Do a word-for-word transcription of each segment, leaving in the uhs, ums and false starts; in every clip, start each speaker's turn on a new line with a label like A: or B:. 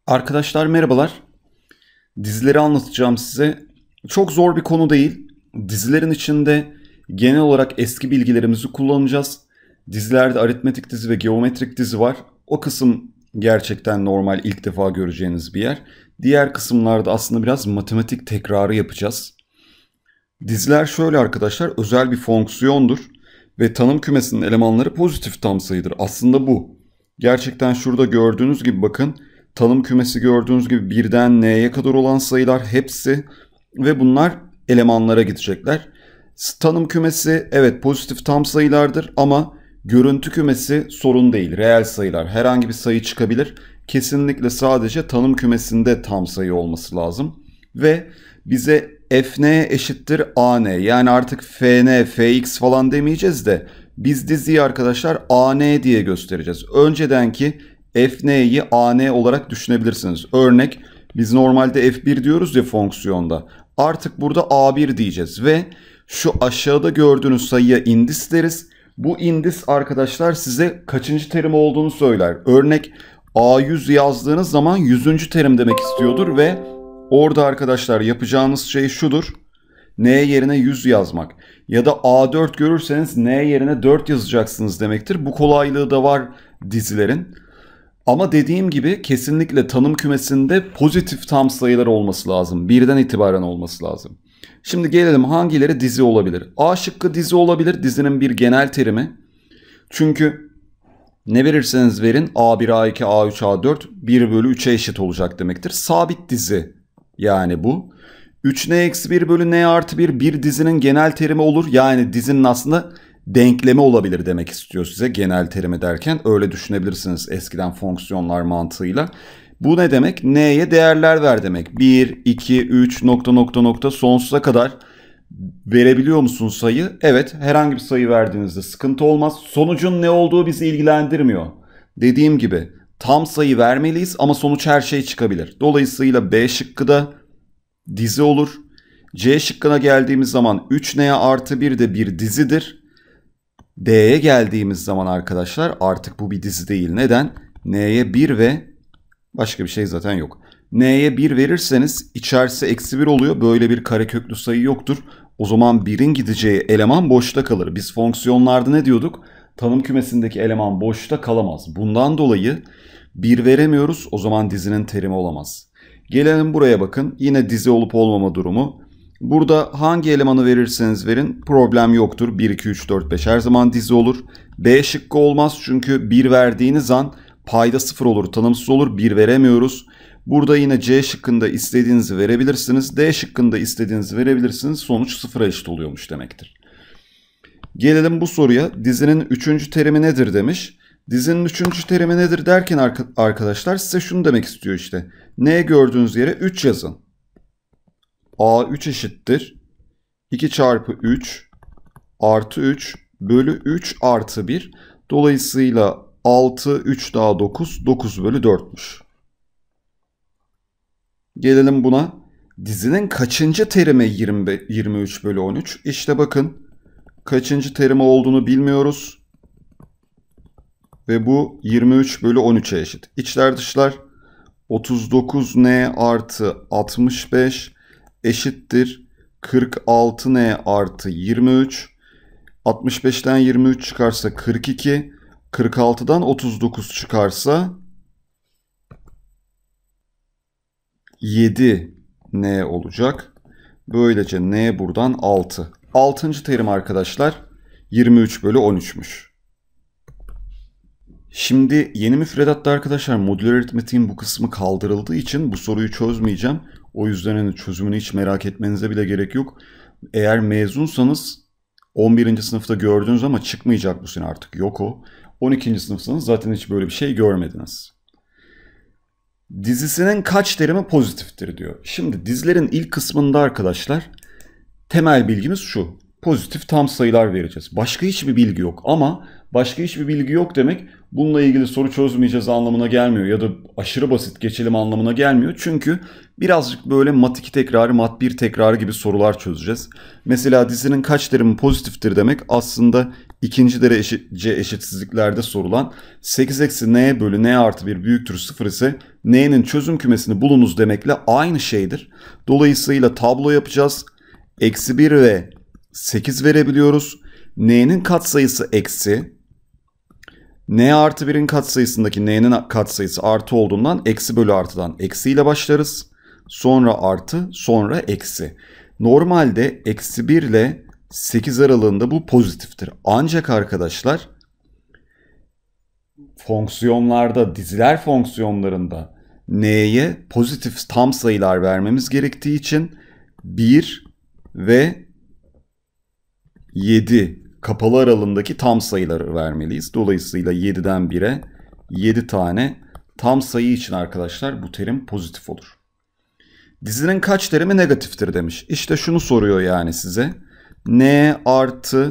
A: Arkadaşlar merhabalar. Dizileri anlatacağım size. Çok zor bir konu değil. Dizilerin içinde genel olarak eski bilgilerimizi kullanacağız. Dizilerde aritmetik dizi ve geometrik dizi var. O kısım gerçekten normal, ilk defa göreceğiniz bir yer. Diğer kısımlarda aslında biraz matematik tekrarı yapacağız. Diziler şöyle arkadaşlar, özel bir fonksiyondur ve tanım kümesinin elemanları pozitif tam sayıdır. Aslında bu. Gerçekten şurada gördüğünüz gibi bakın. Tanım kümesi gördüğünüz gibi birden n'ye kadar olan sayılar hepsi ve bunlar elemanlara gidecekler. Tanım kümesi evet pozitif tam sayılardır ama görüntü kümesi sorun değil. Reel sayılar, herhangi bir sayı çıkabilir. Kesinlikle sadece tanım kümesinde tam sayı olması lazım. Ve bize fn eşittir an, yani artık fn, fx falan demeyeceğiz de biz diziyi arkadaşlar an diye göstereceğiz. Öncedenki fn'yi an olarak düşünebilirsiniz. Örnek, biz normalde f bir diyoruz ya fonksiyonda. Artık burada a bir diyeceğiz ve şu aşağıda gördüğünüz sayıya indis deriz. Bu indis arkadaşlar size kaçıncı terim olduğunu söyler. Örnek, a yüz yazdığınız zaman yüzüncü terim demek istiyordur ve orada arkadaşlar yapacağınız şey şudur. N yerine yüz yazmak. Ya da a dört görürseniz n yerine dört yazacaksınız demektir. Bu kolaylığı da var dizilerin. Ama dediğim gibi kesinlikle tanım kümesinde pozitif tam sayılar olması lazım. Birden itibaren olması lazım. Şimdi gelelim hangileri dizi olabilir? A şıkkı dizi olabilir. Dizinin bir genel terimi. Çünkü ne verirseniz verin a bir, a iki, a üç, a dört bir bölü üçe eşit olacak demektir. Sabit dizi yani bu. üç n eksi bir bölü n artı bir bir dizinin genel terimi olur. Yani dizinin aslında denklemi olabilir demek istiyor size genel terimi derken. Öyle düşünebilirsiniz eskiden fonksiyonlar mantığıyla. Bu ne demek? N'ye değerler ver demek. bir, iki, üç nokta nokta nokta sonsuza kadar verebiliyor musun sayı? Evet, herhangi bir sayı verdiğinizde sıkıntı olmaz. Sonucun ne olduğu bizi ilgilendirmiyor. Dediğim gibi tam sayı vermeliyiz ama sonuç her şey çıkabilir. Dolayısıyla B şıkkı da dizi olur. C şıkkına geldiğimiz zaman üç n artı bir de bir dizidir. D'ye geldiğimiz zaman arkadaşlar artık bu bir dizi değil. Neden? N'ye bir ve başka bir şey zaten yok. N'ye bir verirseniz içerisi eksi bir oluyor. Böyle bir kareköklü sayı yoktur. O zaman birin gideceği eleman boşta kalır. Biz fonksiyonlarda ne diyorduk? Tanım kümesindeki eleman boşta kalamaz. Bundan dolayı bir veremiyoruz. O zaman dizinin terimi olamaz. Gelelim buraya bakın. Yine dizi olup olmama durumu. Burada hangi elemanı verirseniz verin problem yoktur. bir, iki, üç, dört, beş her zaman dizi olur. B şıkkı olmaz çünkü bir verdiğiniz an payda sıfır olur, tanımsız olur. bir veremiyoruz. Burada yine C şıkkında istediğinizi verebilirsiniz. D şıkkında istediğinizi verebilirsiniz. Sonuç sıfıra eşit oluyormuş demektir. Gelelim bu soruya. Dizinin üçüncü terimi nedir demiş. Dizinin üçüncü terimi nedir derken arkadaşlar size şunu demek istiyor işte. N gördüğünüz yere üç yazın. a üç eşittir iki çarpı üç artı üç bölü üç artı bir. Dolayısıyla altı, üç daha dokuz, dokuz bölü dört'müş. Gelelim buna. Dizinin kaçıncı terimi yirmi, yirmi üç bölü on üç? İşte bakın kaçıncı terimi olduğunu bilmiyoruz. Ve bu yirmi üç bölü on üçe eşit. İçler dışlar otuz dokuz n artı altmış beş eşittir kırk altı n artı yirmi üç. altmış beşten yirmi üç çıkarsa kırk iki. kırk altıdan otuz dokuz çıkarsa yedi n olacak. Böylece n buradan altı. altıncı terim arkadaşlar yirmi üç bölü on üç'müş. Şimdi yeni müfredatta arkadaşlar modüler aritmetiğin bu kısmı kaldırıldığı için bu soruyu çözmeyeceğim. O yüzden hani çözümünü hiç merak etmenize bile gerek yok. Eğer mezunsanız on birinci sınıfta gördünüz ama çıkmayacak bu sene artık yok o. on ikinci sınıfsanız zaten hiç böyle bir şey görmediniz. Dizisinin kaç terimi pozitiftir diyor. Şimdi dizilerin ilk kısmında arkadaşlar temel bilgimiz şu. Pozitif tam sayılar vereceğiz. Başka hiçbir bilgi yok ama başka hiçbir bilgi yok demek bununla ilgili soru çözmeyeceğiz anlamına gelmiyor ya da aşırı basit geçelim anlamına gelmiyor. Çünkü birazcık böyle mat iki tekrarı, mat bir tekrarı gibi sorular çözeceğiz. Mesela dizinin kaç terimi pozitiftir demek aslında ikinci derece eşitsizliklerde sorulan sekiz eksi n bölü n artı bir büyüktür sıfır ise n'nin çözüm kümesini bulunuz demekle aynı şeydir. Dolayısıyla tablo yapacağız. Eksi bir ve sekiz verebiliyoruz. N'nin katsayısı eksi. N artı birin katsayısındaki n'nin katsayısı artı olduğundan eksi bölü artıdan eksi ile başlarız. Sonra artı, sonra eksi. Normalde eksi bir ile sekiz aralığında bu pozitiftir. Ancak arkadaşlar fonksiyonlarda, diziler fonksiyonlarında n'ye pozitif tam sayılar vermemiz gerektiği için bir ve yedi kapalı aralığındaki tam sayıları vermeliyiz. Dolayısıyla yediden bire yedi tane tam sayı için arkadaşlar bu terim pozitif olur. Dizinin kaç terimi negatiftir demiş. İşte şunu soruyor yani size. N artı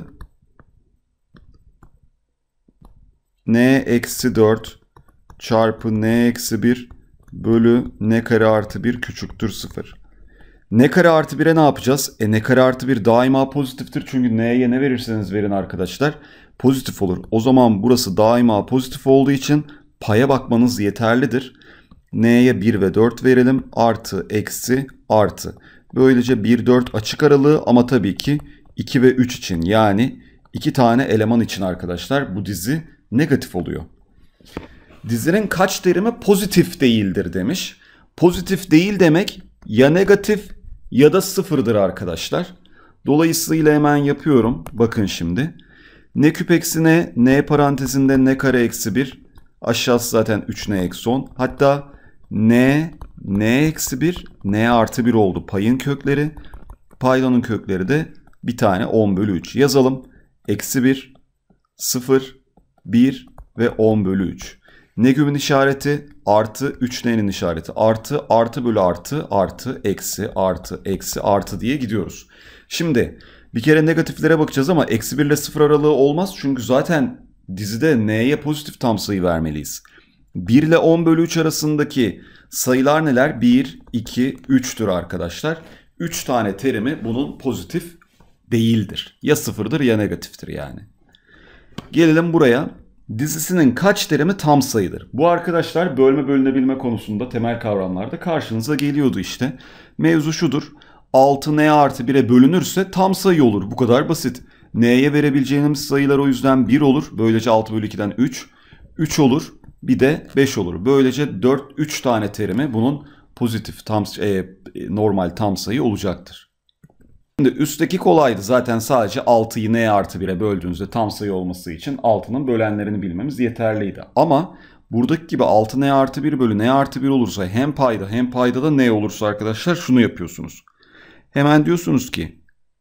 A: n eksi dört çarpı n eksi bir bölü n kare artı bir küçüktür sıfır. N kare artı bire ne yapacağız? E n kare artı bir daima pozitiftir. Çünkü n'ye ne verirseniz verin arkadaşlar pozitif olur. O zaman burası daima pozitif olduğu için paya bakmanız yeterlidir. N'ye bir ve dört verelim. Artı, eksi, artı. Böylece bir, dört açık aralığı ama tabii ki iki ve üç için yani iki tane eleman için arkadaşlar bu dizi negatif oluyor. Dizinin kaç terimi pozitif değildir demiş. Pozitif değil demek ya negatif ya da sıfırdır arkadaşlar. Dolayısıyla hemen yapıyorum. Bakın şimdi. N küp eksi n, n parantezinde n kare eksi bir. Aşağısı zaten üç n eksi on. Hatta n, n eksi bir, n artı bir oldu payın kökleri. Paydanın kökleri de bir tane on bölü üç. Yazalım. Eksi bir, sıfır, bir ve on bölü üç. N küpün işareti artı üç n'nin işareti artı artı bölü artı artı eksi artı eksi artı diye gidiyoruz. Şimdi bir kere negatiflere bakacağız ama eksi bir ile sıfır aralığı olmaz. Çünkü zaten dizide n'ye pozitif tam sayı vermeliyiz. bir ile on bölü üç arasındaki sayılar neler? bir, iki, üç'tür arkadaşlar. üç tane terimi bunun pozitif değildir. Ya sıfırdır ya negatiftir yani. Gelelim buraya. Dizisinin kaç terimi tam sayıdır? Bu arkadaşlar bölme bölünebilme konusunda temel kavramlarda karşınıza geliyordu işte. Mevzu şudur. altı n artı bire bölünürse tam sayı olur. Bu kadar basit. N'ye verebileceğimiz sayılar o yüzden bir olur. Böylece altı bölü ikiden üç. üç olur. Bir de beş olur. Böylece dört, üç tane terimi bunun pozitif tam e, normal tam sayı olacaktır. Şimdi üstteki kolaydı. Zaten sadece altıyı n artı bire böldüğünüzde tam sayı olması için altının bölenlerini bilmemiz yeterliydi. Ama buradaki gibi altı n artı bir bölü n artı bir olursa hem payda hem payda da n olursa arkadaşlar şunu yapıyorsunuz. Hemen diyorsunuz ki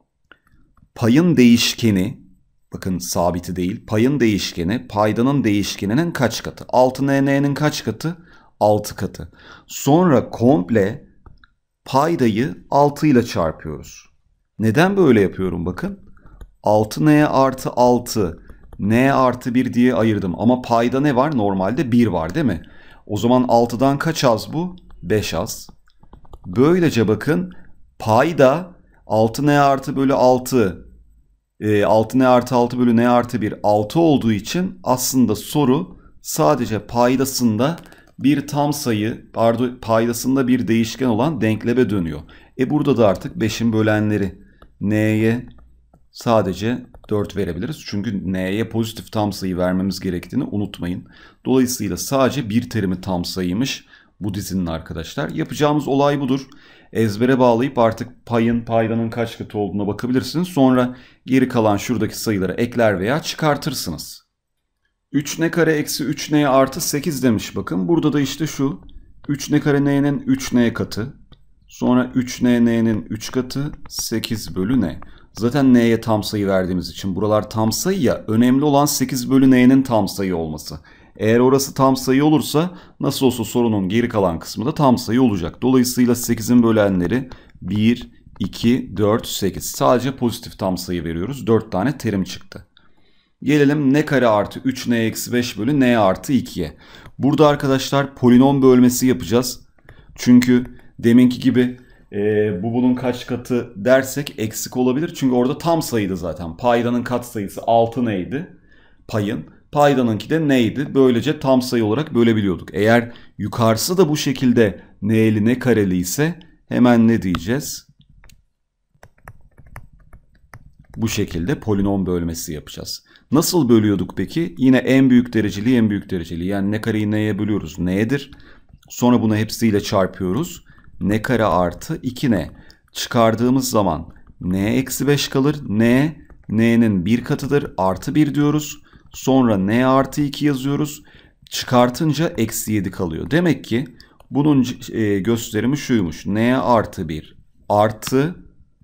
A: payın değişkeni, bakın sabiti değil, payın değişkeni paydanın değişkeninin kaç katı? altı n n'nin kaç katı? altı katı. Sonra komple paydayı altı ile çarpıyoruz. Neden böyle yapıyorum bakın? altı n artı altı n artı bir diye ayırdım. Ama payda ne var? Normalde bir var değil mi? O zaman altıdan kaç az bu? beş az. Böylece bakın payda altı n artı bölü altı e, altı n artı altı bölü n artı bir altı olduğu için aslında soru sadece paydasında bir tam sayı, pardon, paydasında bir değişken olan denkleme dönüyor. E burada da artık beşin bölenleri. N'ye sadece dört verebiliriz. Çünkü n'ye pozitif tam sayı vermemiz gerektiğini unutmayın. Dolayısıyla sadece bir terimi tam sayıymış bu dizinin arkadaşlar. Yapacağımız olay budur. Ezbere bağlayıp artık payın paydanın kaç katı olduğuna bakabilirsiniz. Sonra geri kalan şuradaki sayıları ekler veya çıkartırsınız. üç n kare eksi üç n artı sekiz demiş bakın. Burada da işte şu üç n kare n'nin üç n katı. Sonra üç n n'nin üç katı sekiz bölü n. Zaten n'ye tam sayı verdiğimiz için buralar tam sayı ya. Önemli olan sekiz bölü n'nin tam sayı olması. Eğer orası tam sayı olursa nasıl olsa sorunun geri kalan kısmı da tam sayı olacak. Dolayısıyla sekizin bölenleri bir, iki, dört, sekiz. Sadece pozitif tam sayı veriyoruz. dört tane terim çıktı. Gelelim n kare artı üç n eksi beş bölü n artı iki'ye. Burada arkadaşlar polinom bölmesi yapacağız. Çünkü deminki gibi e, bu bunun kaç katı dersek eksik olabilir. Çünkü orada tam sayıydı zaten. Paydanın katsayısı altı neydi? Payın. Paydanınki de neydi? Böylece tam sayı olarak bölebiliyorduk. Eğer yukarısı da bu şekilde n'li ne kareli ise hemen ne diyeceğiz? Bu şekilde polinom bölmesi yapacağız. Nasıl bölüyorduk peki? Yine en büyük dereceli en büyük dereceli. Yani ne kareyi n'ye bölüyoruz? N'dir. Sonra bunu hepsiyle çarpıyoruz. N kare artı iki n. Çıkardığımız zaman n eksi beş kalır. N, n'nin bir katıdır. Artı bir diyoruz. Sonra n artı iki yazıyoruz. Çıkartınca eksi yedi kalıyor. Demek ki bunun e, gösterimi şuymuş. N artı bir artı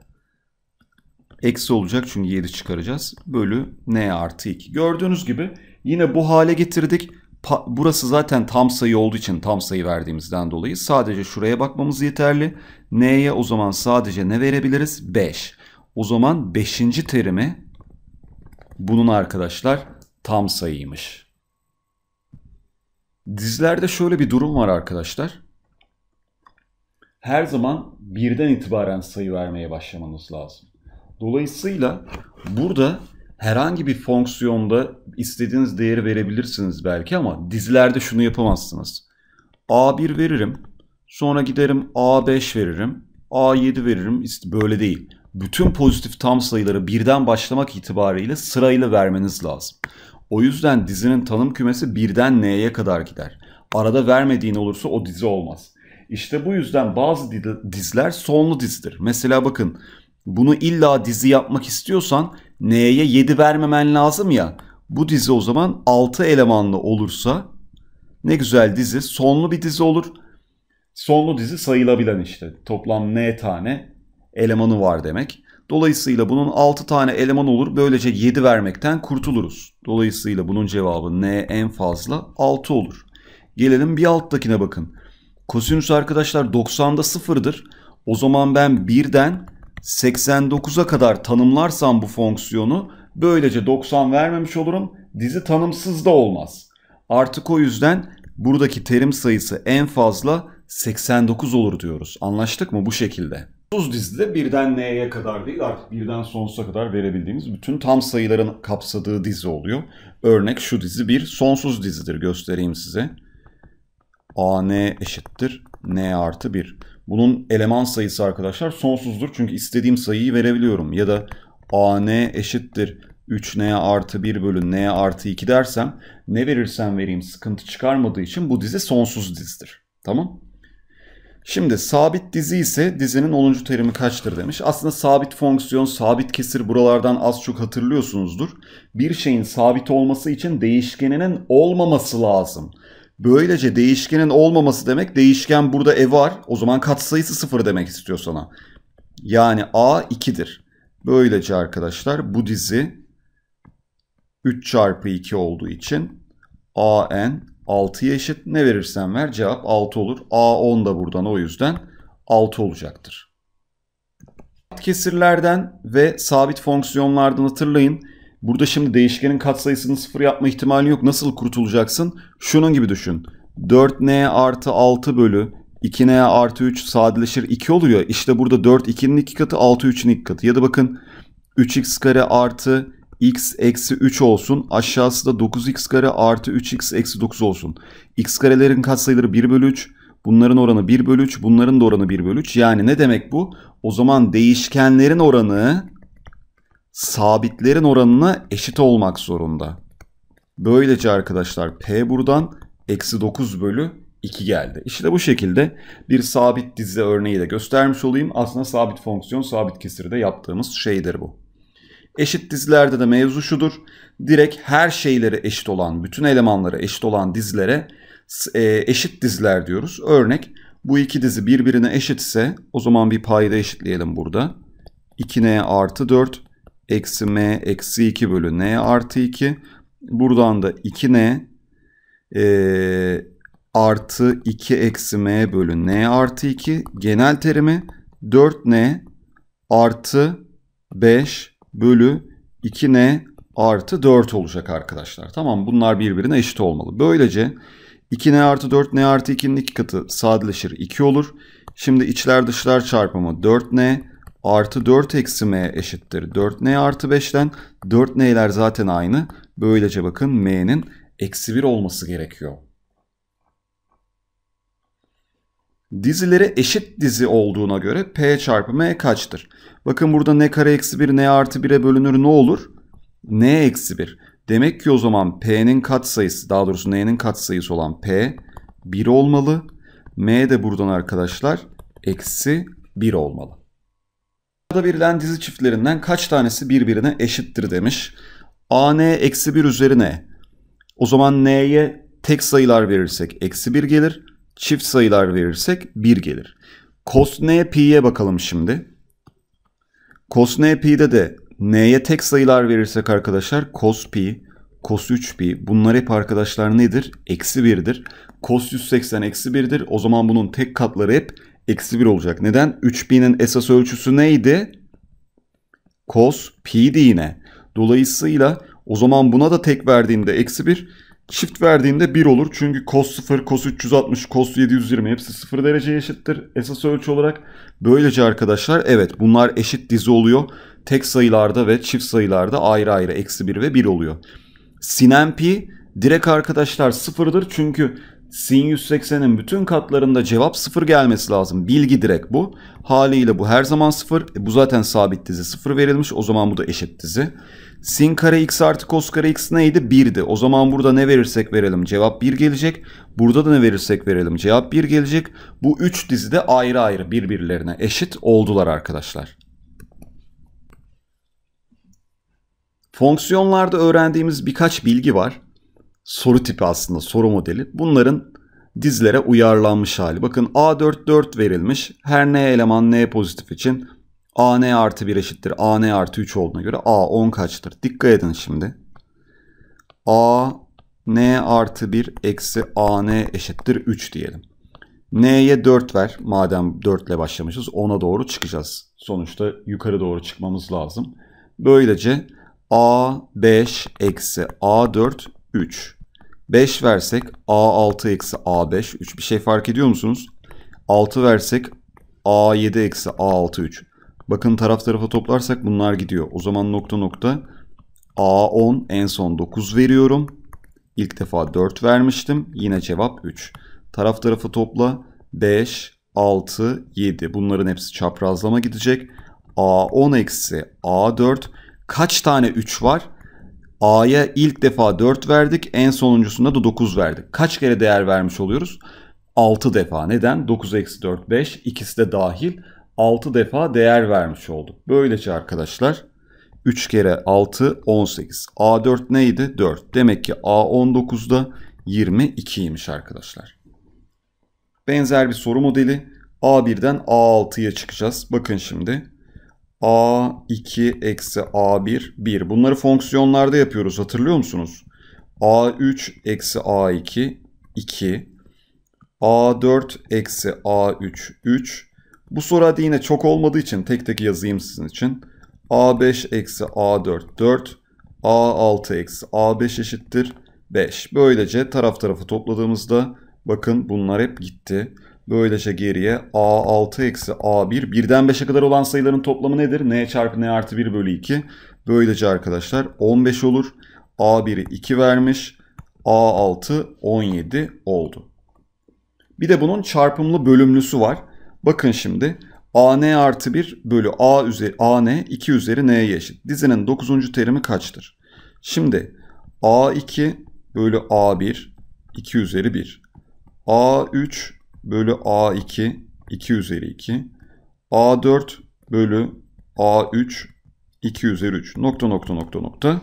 A: eksi olacak çünkü yedi çıkaracağız. Bölü n artı iki. Gördüğünüz gibi yine bu hale getirdik. Pa Burası zaten tam sayı olduğu için tam sayı verdiğimizden dolayı sadece şuraya bakmamız yeterli. N'ye o zaman sadece ne verebiliriz? beş. O zaman beşinci terimi bunun arkadaşlar tam sayıymış. Dizilerde şöyle bir durum var arkadaşlar. Her zaman birden itibaren sayı vermeye başlamanız lazım. Dolayısıyla burada herhangi bir fonksiyonda istediğiniz değeri verebilirsiniz belki ama dizilerde şunu yapamazsınız. a bir veririm, sonra giderim a beş veririm, a yedi veririm. Böyle değil. Bütün pozitif tam sayıları birden başlamak itibariyle sırayla vermeniz lazım. O yüzden dizinin tanım kümesi birden n'ye kadar gider. Arada vermediğin olursa o dizi olmaz. İşte bu yüzden bazı diziler sonlu dizidir. Mesela bakın, bunu illa dizi yapmak istiyorsan n'ye yedi vermemen lazım ya. Bu dizi o zaman altı elemanlı olursa ne güzel dizi, sonlu bir dizi olur. Sonlu dizi sayılabilen işte. Toplam n tane elemanı var demek. Dolayısıyla bunun altı tane eleman olur. Böylece yedi vermekten kurtuluruz. Dolayısıyla bunun cevabı n en fazla altı olur. Gelelim bir alttakine bakın. Kosinüs arkadaşlar doksanda sıfırdır. O zaman ben birden seksen dokuza kadar tanımlarsam bu fonksiyonu böylece doksan vermemiş olurum. Dizi tanımsız da olmaz. Artık o yüzden buradaki terim sayısı en fazla seksen dokuz olur diyoruz. Anlaştık mı bu şekilde? Sonsuz dizide birden n'ye kadar değil artık birden sonsuza kadar verebildiğimiz bütün tam sayıların kapsadığı dizi oluyor. Örnek şu dizi bir sonsuz dizidir, göstereyim size. A n eşittir n artı bir. Bunun eleman sayısı arkadaşlar sonsuzdur. Çünkü istediğim sayıyı verebiliyorum. Ya da a n eşittir üç n artı bir bölü n artı iki dersem ne verirsem vereyim sıkıntı çıkarmadığı için bu dizi sonsuz dizidir. Tamam. Şimdi sabit dizi ise dizinin onuncu terimi kaçtır demiş. Aslında sabit fonksiyon, sabit kesir buralardan az çok hatırlıyorsunuzdur. Bir şeyin sabit olması için değişkeninin olmaması lazım. Böylece değişkenin olmaması demek, değişken burada e var. O zaman katsayısı sıfır demek istiyor sana. Yani a ikidir. Böylece arkadaşlar bu dizi üç çarpı iki olduğu için a n altıya eşit. Ne verirsen ver cevap altı olur. a on da buradan o yüzden altı olacaktır. Kesirlerden ve sabit fonksiyonlardan hatırlayın. Burada şimdi değişkenin katsayısını sıfır yapma ihtimali yok. Nasıl kurtulacaksın? Şunun gibi düşün. dört n artı altı bölü iki n artı üç sadeleşir iki oluyor. İşte burada dört ikinin iki katı, altı üçün iki katı. Ya da bakın üç x kare artı x eksi üç olsun. Aşağısı da dokuz x kare artı üç x eksi dokuz olsun. X karelerin katsayıları bir bölü üç. Bunların oranı bir bölü üç. Bunların da oranı bir bölü üç. Yani ne demek bu? O zaman değişkenlerin oranı sabitlerin oranına eşit olmak zorunda. Böylece arkadaşlar P buradan eksi dokuz bölü iki geldi. İşte bu şekilde bir sabit dizi örneği de göstermiş olayım. Aslında sabit fonksiyon, sabit kesirde yaptığımız şeydir bu. Eşit dizilerde de mevzu şudur. Direkt her şeyleri eşit olan, bütün elemanları eşit olan dizilere eşit diziler diyoruz. Örnek, bu iki dizi birbirine eşitse o zaman bir payda eşitleyelim burada. iki n artı dört eksi m eksi iki bölü n artı iki. Buradan da iki n e, artı iki eksi m bölü n artı iki. Genel terimi dört n artı beş bölü iki n artı dört olacak arkadaşlar. Tamam, bunlar birbirine eşit olmalı. Böylece iki n artı dört n artı ikinin iki katı sadeleşir iki olur. Şimdi içler dışlar çarpımı dört n artı dört eksi m eşittir dört n artı beşten. dört n'ler zaten aynı. Böylece bakın m'nin eksi bir olması gerekiyor. Dizileri eşit dizi olduğuna göre p çarpı m kaçtır? Bakın burada n kare eksi bir n artı bire bölünür ne olur? N eksi bir. Demek ki o zaman p'nin katsayısı, daha doğrusu n'nin katsayısı olan p bir olmalı. M de buradan arkadaşlar eksi bir olmalı. Burada verilen dizi çiftlerinden kaç tanesi birbirine eşittir demiş. A n eksi bir üzeri n. O zaman n'ye tek sayılar verirsek eksi bir gelir. Çift sayılar verirsek bir gelir. Cos n pi'ye bakalım şimdi. Cos n pi'de de n'ye tek sayılar verirsek arkadaşlar cos pi, cos üç pi bunlar hep arkadaşlar nedir? Eksi birdir. Cos yüz seksen eksi birdir. O zaman bunun tek katları hep eksi bir olacak. Neden? üç pi'nin esas ölçüsü neydi? Cos pi'di yine. Dolayısıyla o zaman buna da tek verdiğinde eksi bir, çift verdiğinde bir olur. Çünkü cos sıfır, cos üç yüz altmış, cos yedi yüz yirmi hepsi sıfır dereceye eşittir esas ölçü olarak. Böylece arkadaşlar evet bunlar eşit dizi oluyor. Tek sayılarda ve çift sayılarda ayrı ayrı eksi bir ve bir oluyor. Sin pi direkt arkadaşlar sıfırdır. Çünkü sin yüz seksenin bütün katlarında cevap sıfır gelmesi lazım. Bilgi direkt bu. Haliyle bu her zaman sıfır. E bu zaten sabit dizi sıfır verilmiş. O zaman bu da eşit dizi. Sin kare x artı cos kare x neydi? birdi. O zaman burada ne verirsek verelim cevap bir gelecek. Burada da ne verirsek verelim cevap bir gelecek. Bu üç dizi de ayrı ayrı birbirlerine eşit oldular arkadaşlar. Fonksiyonlarda öğrendiğimiz birkaç bilgi var. Soru tipi aslında soru modeli. Bunların dizilere uyarlanmış hali. Bakın a dört dört verilmiş. Her n eleman n pozitif için a n artı bir eşittir a n artı üç olduğuna göre a on kaçtır? Dikkat edin şimdi. a n artı bir eksi a n eşittir üç diyelim. N'ye dört ver. Madem dört ile başlamışız ona doğru çıkacağız. Sonuçta yukarı doğru çıkmamız lazım. Böylece a beş eksi a dört üç. beş versek a altı eksi a beş üç. Bir şey fark ediyor musunuz? altı versek a yedi eksi a altı üç. Bakın taraf tarafa toplarsak bunlar gidiyor. O zaman nokta nokta a on en son dokuz veriyorum. İlk defa dört vermiştim. Yine cevap üç. Taraf tarafı topla beş, altı, yedi. Bunların hepsi çaprazlama gidecek. a on eksi a dört. Kaç tane üç var? A'ya ilk defa dört verdik. En sonuncusunda da dokuz verdik. Kaç kere değer vermiş oluyoruz? altı defa. Neden? dokuz eksi dört, beş. İkisi de dahil. altı defa değer vermiş olduk. Böylece arkadaşlar üç kere altı, on sekiz. a dört neydi? dört. Demek ki a on dokuzda yirmi ikiymiş arkadaşlar. Benzer bir soru modeli. a birden a altıya çıkacağız. Bakın şimdi. a iki eksi a bir, bir. Bunları fonksiyonlarda yapıyoruz. Hatırlıyor musunuz? a üç eksi a iki, iki. a dört eksi a üç, üç. Bu soru hadi yine çok olmadığı için tek tek yazayım sizin için. a beş eksi a dört, dört. a altı eksi a beş eşittir beş. Böylece taraf tarafı topladığımızda bakın bunlar hep gitti. Böylece geriye a altı eksi a bir. birden beşe kadar olan sayıların toplamı nedir? N çarpı n artı bir bölü iki. Böylece arkadaşlar on beş olur. a bir'i iki vermiş. a altı on yedi oldu. Bir de bunun çarpımlı bölümlüsü var. Bakın şimdi a n artı bir bölü a üzeri a n iki üzeri n'ye eşit. Dizinin dokuzuncu terimi kaçtır? Şimdi a iki bölü a bir iki üzeri bir. a üç bölü a iki iki üzeri iki. a dört bölü a üç iki üzeri üç. Nokta nokta nokta nokta.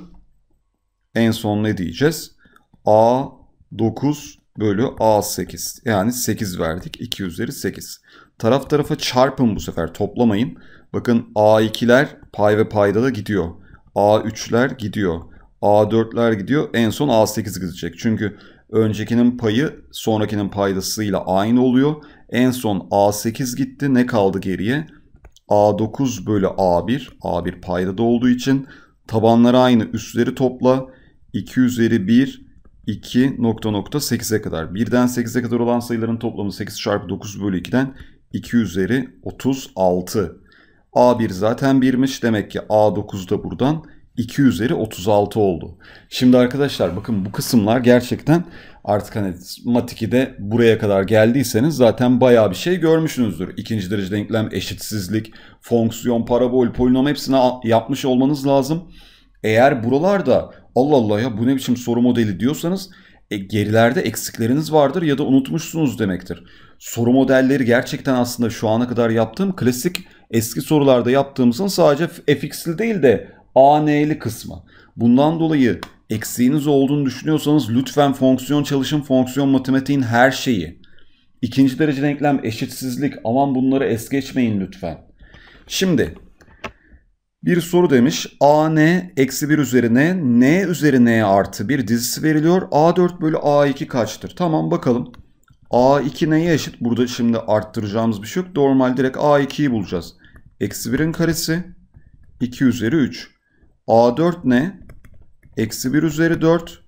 A: En son ne diyeceğiz? a dokuz bölü a sekiz. Yani sekiz verdik. iki üzeri sekiz. Taraf tarafa çarpın bu sefer. Toplamayın. Bakın a ikiler pay ve payda da gidiyor. a üçler gidiyor. a dörtler gidiyor. En son a sekiz gidecek. Çünkü öncekinin payı sonrakinin paydasıyla aynı oluyor. En son a sekiz gitti. Ne kaldı geriye? a dokuz bölü a bir. a bir paydada olduğu için tabanları aynı. Üstleri topla. iki üzeri bir, iki nokta nokta sekize kadar. birden sekize kadar olan sayıların toplamı sekiz çarpı dokuz bölü iki'den iki üzeri otuz altı. A bir zaten birmiş. Demek ki A dokuz da buradan iki üzeri otuz altı oldu. Şimdi arkadaşlar bakın bu kısımlar gerçekten artık hani mat ikide buraya kadar geldiyseniz zaten bayağı bir şey görmüşsünüzdür. İkinci derece denklem, eşitsizlik, fonksiyon, parabol, polinom hepsini yapmış olmanız lazım. Eğer buralarda Allah Allah ya bu ne biçim soru modeli diyorsanız e, gerilerde eksikleriniz vardır ya da unutmuşsunuz demektir. Soru modelleri gerçekten aslında şu ana kadar yaptığım klasik eski sorularda yaptığımızın sadece F X'li değil de A N'li kısmı. Bundan dolayı eksiğiniz olduğunu düşünüyorsanız lütfen fonksiyon çalışın, fonksiyon matematiğin her şeyi. İkinci derece denklem, eşitsizlik, aman bunları es geçmeyin lütfen. Şimdi bir soru demiş. A N eksi bir üzerine N üzeri N artı bir dizisi veriliyor. A dört bölü A iki kaçtır? Tamam bakalım. A iki neye eşit? Burada şimdi arttıracağımız bir şey yok. Normal direkt A ikiyi bulacağız. Eksi birin karesi iki üzeri üç. A dört ne? Eksi bir üzeri dört.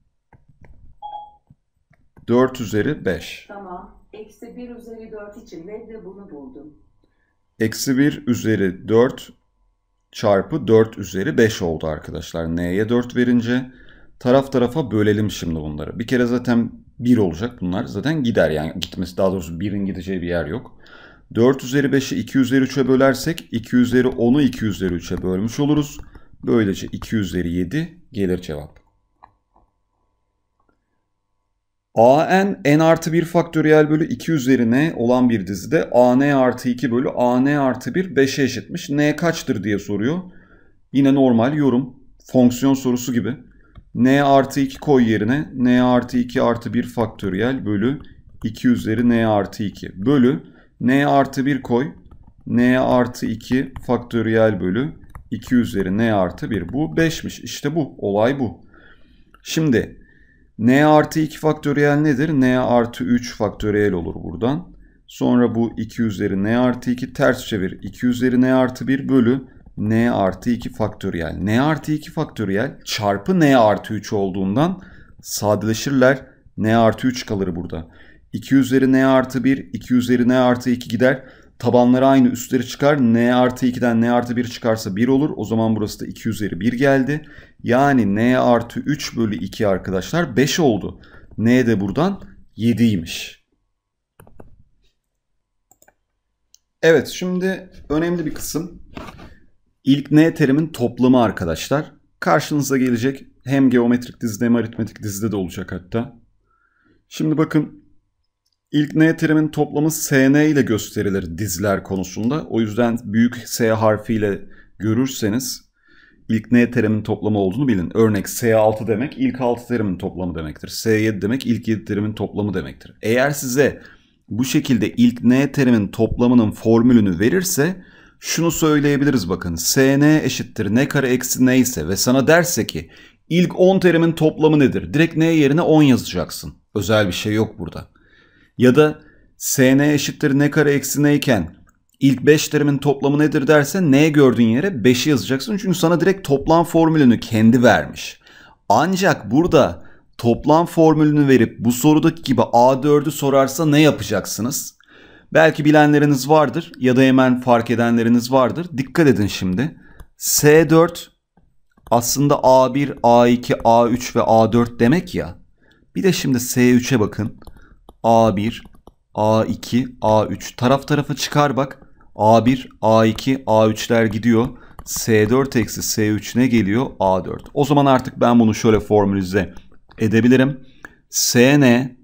A: dört üzeri beş.
B: Tamam. Eksi bir üzeri dört için ben de bunu buldum.
A: Eksi bir üzeri dört çarpı dört üzeri beş oldu arkadaşlar. N'ye dört verince taraf tarafa bölelim şimdi bunları. Bir kere zaten bir olacak bunlar. Zaten gider yani gitmesi, daha doğrusu birin gideceği bir yer yok. dört üzeri beşi iki üzeri üçe bölersek iki üzeri onu iki üzeri üçe bölmüş oluruz. Böylece iki üzeri yedi gelir cevap. A n n artı bir faktöriyel bölü iki üzeri n olan bir dizide A n artı iki bölü A n artı bir beşe eşitmiş. N kaçtır diye soruyor. Yine normal yorum. Fonksiyon sorusu gibi. N artı iki koy yerine N artı iki artı bir faktöriyel bölü iki üzeri N artı iki bölü N artı bir koy. N artı iki faktöriyel bölü iki üzeri N artı bir. Bu beşmiş. İşte bu. Olay bu. Şimdi N artı iki faktöriyel nedir? N artı üç faktöriyel olur buradan. Sonra bu iki üzeri N artı iki ters çevir. iki üzeri N artı bir bölü N artı iki faktöriyel. N artı iki faktöriyel çarpı N artı üç olduğundan sadeleşirler. N artı üç kalır burada. iki üzeri N artı bir, iki üzeri N artı iki gider. Tabanları aynı, üstleri çıkar. N artı ikiden N artı bir çıkarsa bir olur. O zaman burası da iki üzeri bir geldi. Yani N artı üç bölü iki arkadaşlar beş oldu. N de buradan yediymiş. Evet, şimdi önemli bir kısım. İlk N terimin toplamı arkadaşlar. Karşınıza gelecek. Hem geometrik dizide hem aritmetik dizide de olacak hatta. Şimdi bakın. İlk N terimin toplamı S N ile gösterilir diziler konusunda. O yüzden büyük S harfiyle görürseniz ilk N terimin toplamı olduğunu bilin. Örnek S altı demek ilk altı terimin toplamı demektir. S yedi demek ilk yedi terimin toplamı demektir. Eğer size bu şekilde ilk N terimin toplamının formülünü verirse şunu söyleyebiliriz bakın. S N eşittir N kare eksi N ise ve sana derse ki ilk on terimin toplamı nedir? Direkt N yerine on yazacaksın. Özel bir şey yok burada. Ya da S N eşittir N kare eksi N iken ilk beş terimin toplamı nedir derse N gördüğün yere beşi yazacaksın. Çünkü sana direkt toplam formülünü kendi vermiş. Ancak burada toplam formülünü verip bu sorudaki gibi A dördü sorarsa ne yapacaksınız? Belki bilenleriniz vardır ya da hemen fark edenleriniz vardır. Dikkat edin şimdi. S dört aslında A bir, A iki, A üç ve A dört demek ya. Bir de şimdi S üçe bakın. A bir, A iki, A üç. Taraf tarafa çıkar bak. A bir, A iki, A üçler gidiyor. S dört eksi S üç ne geliyor? A dört. O zaman artık ben bunu şöyle formülize edebilirim. S N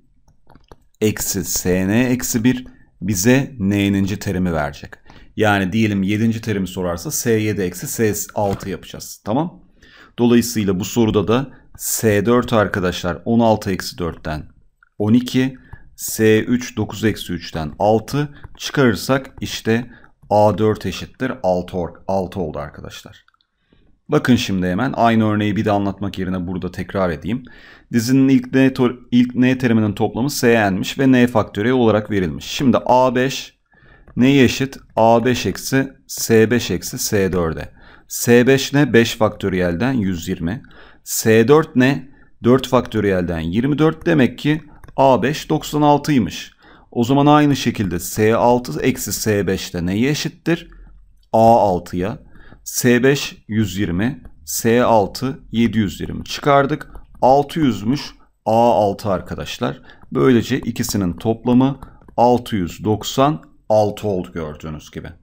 A: eksi S N eksi bir bize N'ninci terimi verecek. Yani diyelim yedinci terimi sorarsa S yedi eksi S altı yapacağız. Tamam. Dolayısıyla bu soruda da S dört arkadaşlar on altı eksi dörtten on iki. S üç dokuz eksi üçten altı çıkarırsak işte A dört eşittir altı, altı oldu arkadaşlar. Bakın şimdi hemen aynı örneği bir de anlatmak yerine burada tekrar edeyim. Dizinin ilk N, ilk N teriminin toplamı S n'miş ve N faktöriyel olarak verilmiş. Şimdi A beş neye eşit? A beş eksi S beş eksi S dört'e. S beş ne? beş faktöriyelden yüz yirmi. S dört ne? dört faktöriyelden yirmi dört. Demek ki A beş doksan altıymış. O zaman aynı şekilde S altı eksi S beş'te neye eşittir? A altı'ya. S beş yüz yirmi, S altı yedi yüz yirmi çıkardık. altı yüz'müş A altı arkadaşlar. Böylece ikisinin toplamı altı yüz doksan altı oldu gördüğünüz gibi.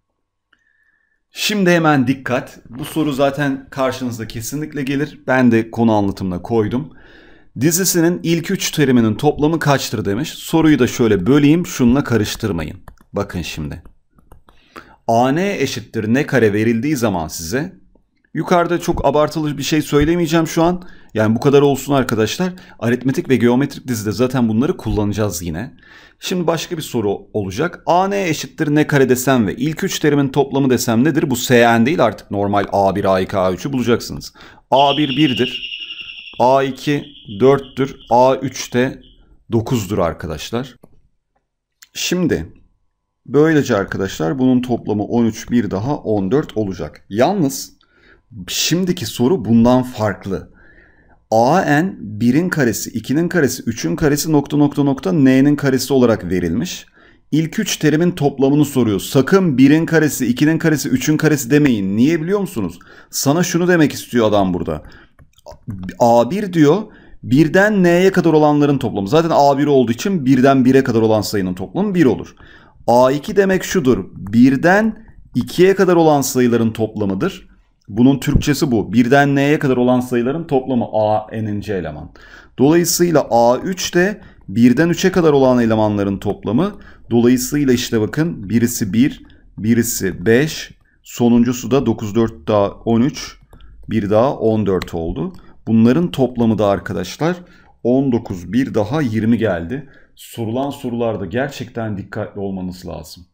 A: Şimdi hemen dikkat. Bu soru zaten karşınıza kesinlikle gelir. Ben de konu anlatımına koydum. Dizisinin ilk üç teriminin toplamı kaçtır demiş. Soruyu da şöyle böleyim, şununla karıştırmayın. Bakın şimdi. A N eşittir ne kare verildiği zaman size, yukarıda çok abartılı bir şey söylemeyeceğim şu an. Yani bu kadar olsun arkadaşlar. Aritmetik ve geometrik dizide zaten bunları kullanacağız yine. Şimdi başka bir soru olacak. A N eşittir ne kare desem ve ilk üç terimin toplamı desem nedir? Bu S N değil, artık normal A bir, A iki, A üç'ü bulacaksınız. A bir bir'dir. A iki dört'tür. A üç de dokuz'dur arkadaşlar. Şimdi böylece arkadaşlar bunun toplamı on üç, bir daha on dört olacak. Yalnız şimdiki soru bundan farklı. A N bir'in karesi, iki'nin karesi, üç'ün karesi nokta nokta nokta N'nin karesi olarak verilmiş. İlk üç terimin toplamını soruyor. Sakın bir'in karesi, iki'nin karesi, üç'ün karesi demeyin. Niye biliyor musunuz? Sana şunu demek istiyor adam burada. A bir diyor, bir'den N'ye kadar olanların toplamı. Zaten A bir olduğu için bir'den bir'e kadar olan sayının toplamı bir olur. A iki demek şudur. bir'den iki'ye kadar olan sayıların toplamıdır. Bunun Türkçesi bu. bir'den N'ye kadar olan sayıların toplamı A n'inci eleman. Dolayısıyla A üç de bir'den üç'e kadar olan elemanların toplamı. Dolayısıyla işte bakın birisi bir, birisi beş, sonuncusu da dokuz, dört daha on üç, bir daha on dört oldu. Bunların toplamı da arkadaşlar on dokuz, bir daha yirmi geldi. Sorulan sorularda gerçekten dikkatli olmanız lazım.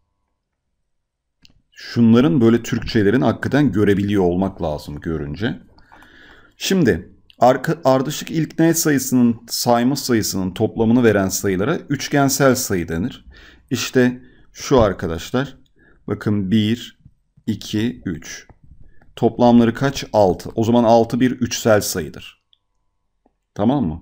A: Şunların böyle Türkçelerin hakikaten görebiliyor olmak lazım görünce. Şimdi ardışık ilk n sayısının sayma sayısının toplamını veren sayılara üçgensel sayı denir. İşte şu arkadaşlar. Bakın bir, iki, üç. Toplamları kaç? altı. O zaman altı bir üçsel sayıdır. Tamam mı?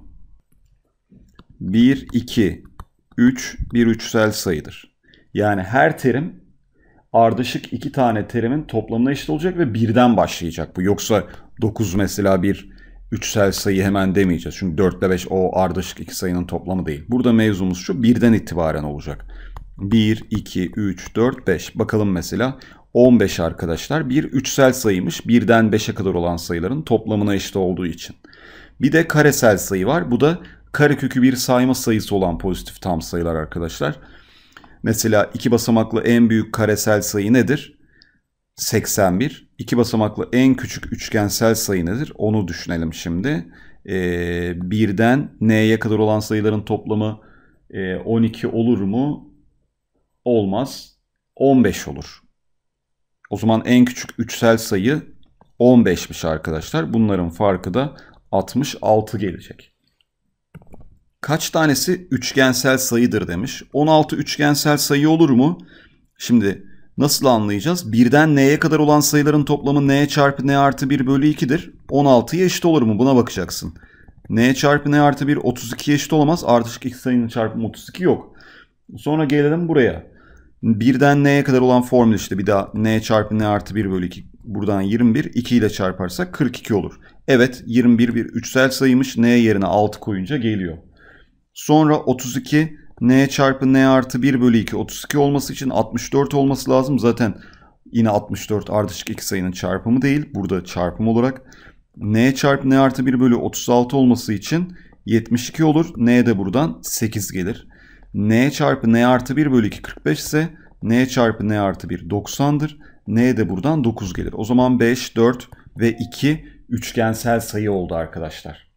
A: bir, iki, üç bir üçsel sayıdır. Yani her terim ardışık iki tane terimin toplamına eşit olacak ve birden başlayacak bu. Yoksa dokuz mesela bir üçsel sayı hemen demeyeceğiz. Çünkü dört ile beş o ardışık iki sayının toplamı değil. Burada mevzumuz şu, birden itibaren olacak. bir, iki, üç, dört, beş. Bakalım mesela on beş arkadaşlar. Bir üçsel sayıymış. birden beşe kadar olan sayıların toplamına eşit olduğu için. Bir de karesel sayı var. Bu da karekökü bir sayma sayısı olan pozitif tam sayılar arkadaşlar. Mesela iki basamaklı en büyük karesel sayı nedir? seksen bir. iki basamaklı en küçük üçgensel sayı nedir? Onu düşünelim şimdi. Ee, birden n'ye kadar olan sayıların toplamı e, on iki olur mu? Olmaz. on beş olur. O zaman en küçük üçsel sayı on beş'miş arkadaşlar. Bunların farkı da altmış altı gelecek. Kaç tanesi üçgensel sayıdır demiş. on altı üçgensel sayı olur mu? Şimdi nasıl anlayacağız? birden n'ye kadar olan sayıların toplamı n çarpı n artı bir bölü iki'dir. on altı'ya eşit olur mu? Buna bakacaksın. N çarpı n artı bir otuz iki'ye eşit olamaz. Ardışık iki sayının çarpımı otuz iki yok. Sonra gelelim buraya. birden n'ye kadar olan formül işte bir daha n çarpı n artı bir bölü iki. Buradan yirmi bir. iki ile çarparsak kırk iki olur. Evet, yirmi bir bir üçsel sayıymış. N yerine altı koyunca geliyor. Sonra otuz iki n çarpı n artı bir bölü iki. otuz iki olması için altmış dört olması lazım. Zaten yine altmış dört ardışık iki sayının çarpımı değil. Burada çarpım olarak. N çarpı n artı bir bölü otuz altı olması için yetmiş iki olur. N de buradan sekiz gelir. N çarpı n artı bir bölü iki kırk beş ise n çarpı n artı bir doksan'dır. N de buradan dokuz gelir. O zaman beş, dört ve iki üçgensel sayı oldu arkadaşlar.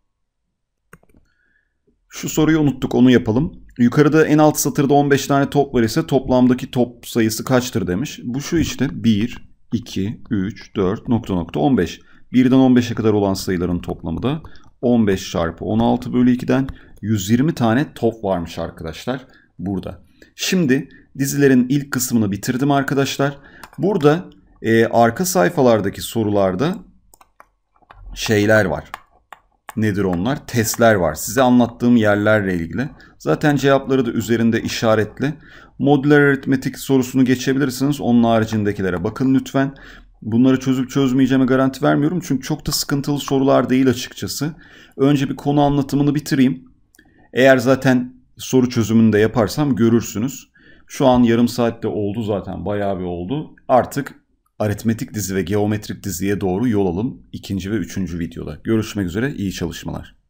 A: Şu soruyu unuttuk, onu yapalım. Yukarıda en alt satırda on beş tane top var ise toplamdaki top sayısı kaçtır demiş. Bu şu işte bir, iki, üç, dört nokta nokta on beş. birden on beşe kadar olan sayıların toplamı da on beş çarpı on altı bölü iki'den yüz yirmi tane top varmış arkadaşlar burada. Şimdi dizilerin ilk kısmını bitirdim arkadaşlar. Burada e, arka sayfalardaki sorularda şeyler var. Nedir onlar? Testler var. Size anlattığım yerlerle ilgili. Zaten cevapları da üzerinde işaretli. Modüler aritmetik sorusunu geçebilirsiniz. Onun haricindekilere bakın lütfen. Bunları çözüp çözmeyeceğime garanti vermiyorum. Çünkü çok da sıkıntılı sorular değil açıkçası. Önce bir konu anlatımını bitireyim. Eğer zaten soru çözümünü de yaparsam görürsünüz. Şu an yarım saatte oldu zaten. Bayağı bir oldu. Artık aritmetik dizi ve geometrik diziye doğru yol alın. İkinci ve üçüncü videoda. Görüşmek üzere. İyi çalışmalar.